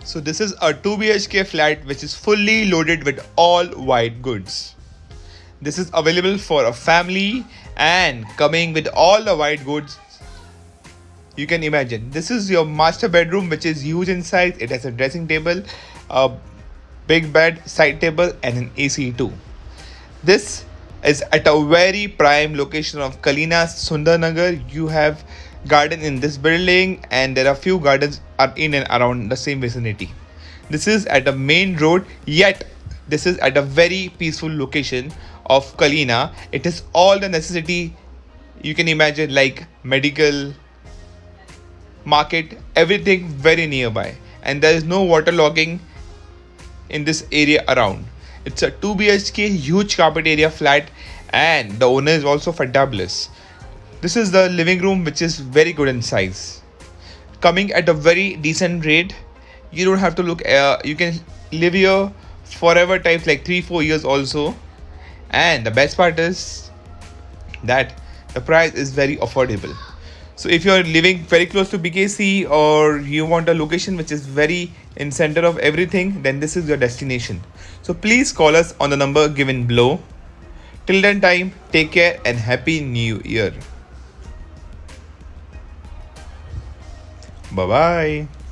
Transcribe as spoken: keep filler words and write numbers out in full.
So this is a two B H K flat which is fully loaded with all white goods. This is available for a family and coming with all the white goods. You can imagine this is your master bedroom, which is huge in size. It has a dressing table, a big bed, side table and an A C too. This is at a very prime location of Kalina, Sundarnagar. You have garden in this building and there are few gardens are in and around the same vicinity. This is at a main road, yet this is at a very peaceful location of Kalina. It is all the necessity you can imagine, like medical, market, everything very nearby, and there is no waterlogging in this area around. It's a two B H K huge carpet area flat and the owner is also fabulous. This is the living room, which is very good in size, coming at a very decent rate. You don't have to look, uh, you can live here forever types, like three four years also. And the best part is that the price is very affordable. So if you are living very close to B K C or you want a location which is very in center of everything, then this is your destination. So please call us on the number given below. Till then time, take care and happy new year. Bye bye.